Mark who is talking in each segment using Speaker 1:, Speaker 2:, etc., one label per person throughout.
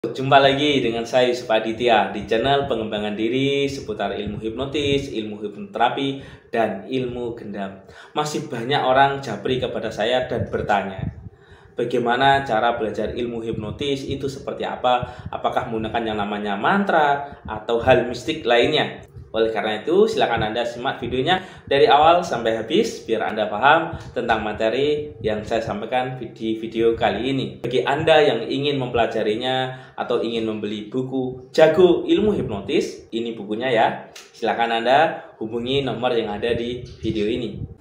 Speaker 1: Jumpa lagi dengan saya Yusuf Aditya di channel pengembangan diri seputar ilmu hipnotis, ilmu hipnoterapi, dan ilmu gendam. Masih banyak orang japri kepada saya dan bertanya, bagaimana cara belajar ilmu hipnotis itu seperti apa? Apakah menggunakan yang namanya mantra atau hal mistik lainnya? Oleh karena itu, silakan Anda simak videonya dari awal sampai habis biar Anda paham tentang materi yang saya sampaikan di video kali ini. Bagi Anda yang ingin mempelajarinya atau ingin membeli buku Jago Ilmu Hipnotis, ini bukunya ya. Silakan Anda hubungi nomor yang ada di video ini.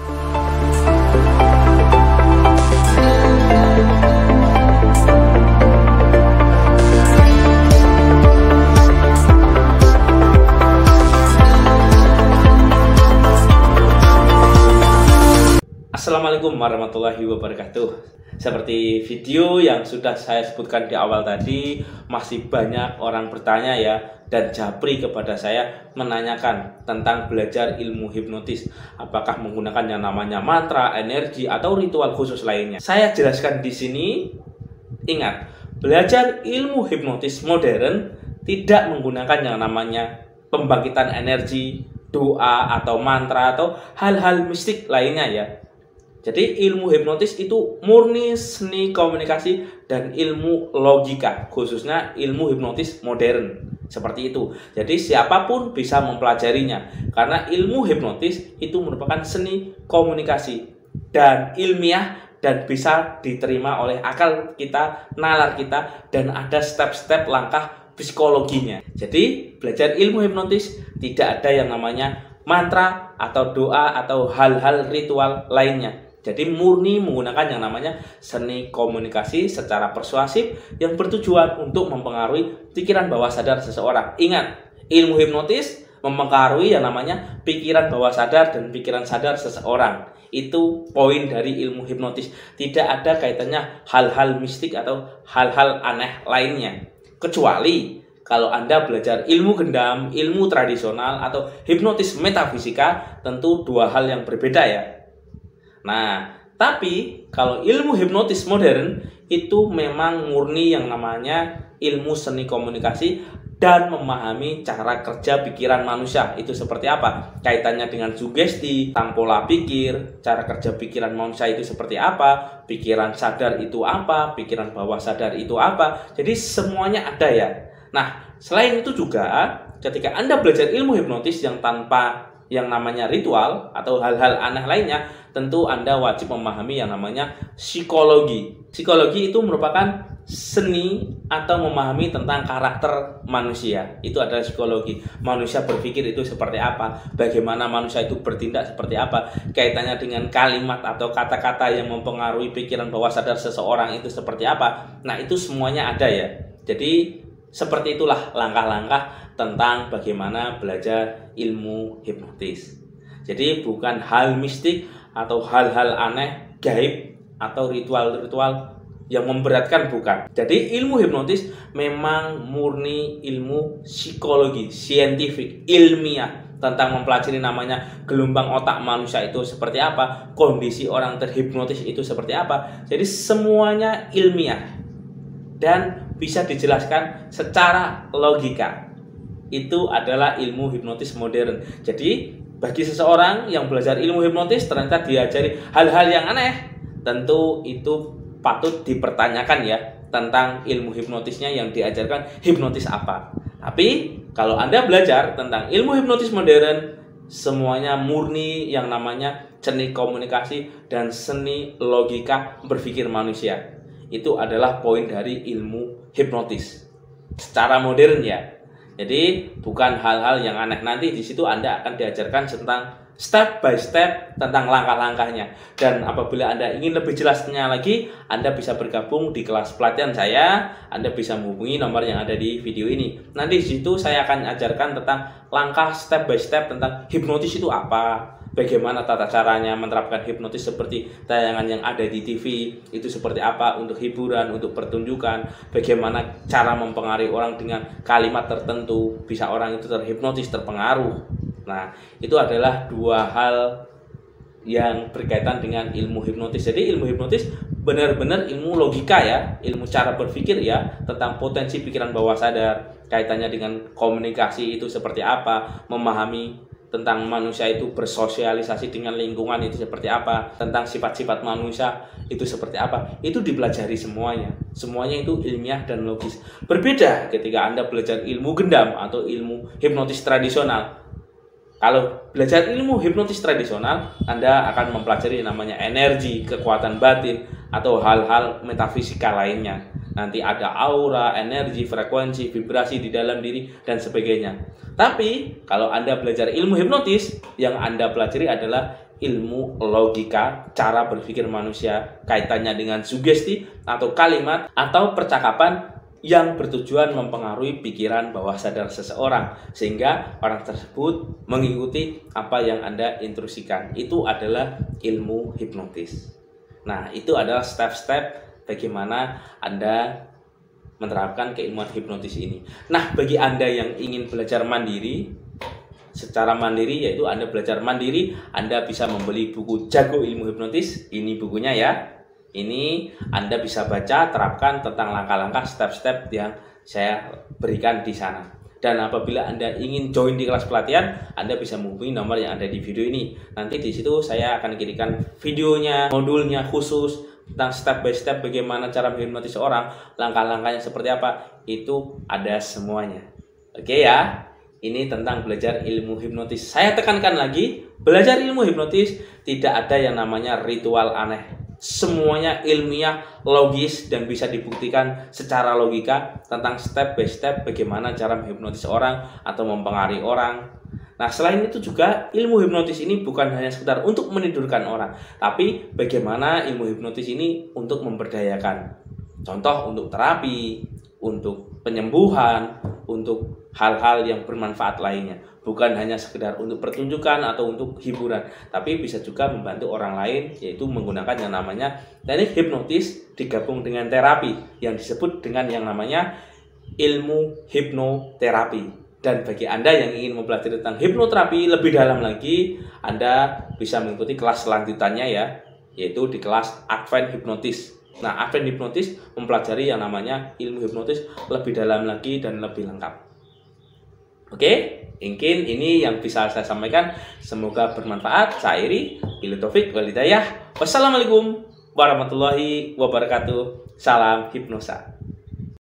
Speaker 1: Assalamualaikum warahmatullahi wabarakatuh. Seperti video yang sudah saya sebutkan di awal tadi, masih banyak orang bertanya ya dan japri kepada saya menanyakan tentang belajar ilmu hipnotis. Apakah menggunakan yang namanya mantra, energi, atau ritual khusus lainnya? Saya jelaskan di sini. Ingat, belajar ilmu hipnotis modern tidak menggunakan yang namanya pembangkitan energi, doa, atau mantra, atau hal-hal mistik lainnya ya. Jadi ilmu hipnotis itu murni seni komunikasi dan ilmu logika, khususnya ilmu hipnotis modern. Seperti itu. Jadi siapapun bisa mempelajarinya. Karena ilmu hipnotis itu merupakan seni komunikasi dan ilmiah dan bisa diterima oleh akal kita, nalar kita, dan ada step-step langkah psikologinya. Jadi belajar ilmu hipnotis tidak ada yang namanya mantra atau doa atau hal-hal ritual lainnya. Jadi murni menggunakan yang namanya seni komunikasi secara persuasif yang bertujuan untuk mempengaruhi pikiran bawah sadar seseorang. Ingat, ilmu hipnotis mempengaruhi yang namanya pikiran bawah sadar dan pikiran sadar seseorang. Itu poin dari ilmu hipnotis. Tidak ada kaitannya hal-hal mistik atau hal-hal aneh lainnya. Kecuali kalau Anda belajar ilmu gendam, ilmu tradisional, atau hipnotis metafisika, tentu dua hal yang berbeda ya. Nah, tapi kalau ilmu hipnotis modern itu memang murni yang namanya ilmu seni komunikasi dan memahami cara kerja pikiran manusia. Itu seperti apa? Kaitannya dengan sugesti, tentang pola pikir, cara kerja pikiran manusia itu seperti apa, pikiran sadar itu apa, pikiran bawah sadar itu apa. Jadi semuanya ada ya. Nah, selain itu juga ketika Anda belajar ilmu hipnotis yang tanpa yang namanya ritual atau hal-hal aneh lainnya, tentu Anda wajib memahami yang namanya psikologi. Psikologi itu merupakan seni atau memahami tentang karakter manusia. Itu adalah psikologi. Manusia berpikir itu seperti apa, bagaimana manusia itu bertindak seperti apa, kaitannya dengan kalimat atau kata-kata yang mempengaruhi pikiran bawah sadar seseorang itu seperti apa. Nah, itu semuanya ada ya. Jadi seperti itulah langkah-langkah tentang bagaimana belajar ilmu hipnotis. Jadi bukan hal mistik atau hal-hal aneh, gaib, atau ritual-ritual yang memberatkan, bukan. Jadi ilmu hipnotis memang murni ilmu psikologi, saintifik, ilmiah, tentang mempelajari namanya gelombang otak manusia itu seperti apa, kondisi orang terhipnotis itu seperti apa. Jadi semuanya ilmiah dan bisa dijelaskan secara logika. Itu adalah ilmu hipnotis modern. Jadi bagi seseorang yang belajar ilmu hipnotis ternyata diajari hal-hal yang aneh, tentu itu patut dipertanyakan ya tentang ilmu hipnotisnya yang diajarkan hipnotis apa. Tapi kalau Anda belajar tentang ilmu hipnotis modern, semuanya murni yang namanya seni komunikasi dan seni logika berpikir manusia. Itu adalah poin dari ilmu hipnotis secara modern ya. Jadi bukan hal-hal yang aneh. Nanti di situ Anda akan diajarkan tentang step by step tentang langkah-langkahnya. Dan apabila Anda ingin lebih jelasnya lagi, Anda bisa bergabung di kelas pelatihan saya. Anda bisa menghubungi nomor yang ada di video ini. Nanti di situ saya akan ajarkan tentang langkah step by step tentang hipnotis itu apa, bagaimana tata caranya menerapkan hipnotis seperti tayangan yang ada di TV itu seperti apa untuk hiburan, untuk pertunjukan, bagaimana cara mempengaruhi orang dengan kalimat tertentu, bisa orang itu terhipnotis, terpengaruh. Nah, itu adalah dua hal yang berkaitan dengan ilmu hipnotis. Jadi ilmu hipnotis benar-benar ilmu logika ya, ilmu cara berpikir ya, tentang potensi pikiran bawah sadar, kaitannya dengan komunikasi itu seperti apa, memahami tentang manusia itu bersosialisasi dengan lingkungan itu seperti apa, tentang sifat-sifat manusia itu seperti apa, itu dipelajari semuanya. Semuanya itu ilmiah dan logis. Berbeda ketika Anda belajar ilmu gendam atau ilmu hipnotis tradisional. Kalau belajar ilmu hipnotis tradisional, Anda akan mempelajari namanya energi, kekuatan batin, atau hal-hal metafisika lainnya. Nanti ada aura, energi, frekuensi, vibrasi di dalam diri, dan sebagainya. Tapi, kalau Anda belajar ilmu hipnotis, yang Anda pelajari adalah ilmu logika, cara berpikir manusia, kaitannya dengan sugesti, atau kalimat, atau percakapan yang bertujuan mempengaruhi pikiran bawah sadar seseorang, sehingga orang tersebut mengikuti apa yang Anda instruksikan. Itu adalah ilmu hipnotis. Nah, itu adalah step-step bagaimana Anda menerapkan keilmuan hipnotis ini. Nah, bagi Anda yang ingin belajar mandiri, secara mandiri, yaitu Anda belajar mandiri, Anda bisa membeli buku Jago Ilmu Hipnotis. Ini bukunya ya. Ini Anda bisa baca, terapkan tentang langkah-langkah, step-step yang saya berikan di sana. Dan apabila Anda ingin join di kelas pelatihan, Anda bisa menghubungi nomor yang ada di video ini. Nanti di situ saya akan kirimkan videonya, modulnya khusus tentang step by step bagaimana cara menghipnotis orang, langkah-langkahnya seperti apa, itu ada semuanya. Oke ya, ini tentang belajar ilmu hipnotis. Saya tekankan lagi, belajar ilmu hipnotis tidak ada yang namanya ritual aneh. Semuanya ilmiah, logis, dan bisa dibuktikan secara logika tentang step by step bagaimana cara menghipnotis orang atau mempengaruhi orang. Nah, selain itu juga ilmu hipnotis ini bukan hanya sekedar untuk menidurkan orang, tapi bagaimana ilmu hipnotis ini untuk memberdayakan. Contoh untuk terapi, untuk penyembuhan, untuk hal-hal yang bermanfaat lainnya. Bukan hanya sekedar untuk pertunjukan atau untuk hiburan, tapi bisa juga membantu orang lain, yaitu menggunakan yang namanya teknik hipnotis digabung dengan terapi yang disebut dengan yang namanya ilmu hipnoterapi. Dan bagi Anda yang ingin mempelajari tentang hipnoterapi lebih dalam lagi, Anda bisa mengikuti kelas selanjutnya ya, yaitu di kelas Advent Hipnotis. Nah, Advent Hipnotis mempelajari yang namanya ilmu hipnotis lebih dalam lagi dan lebih lengkap. Oke, mungkin ini yang bisa saya sampaikan. Semoga bermanfaat. Saya Iri, billahi taufik wal hidayah. Wassalamualaikum warahmatullahi wabarakatuh. Salam hipnosa.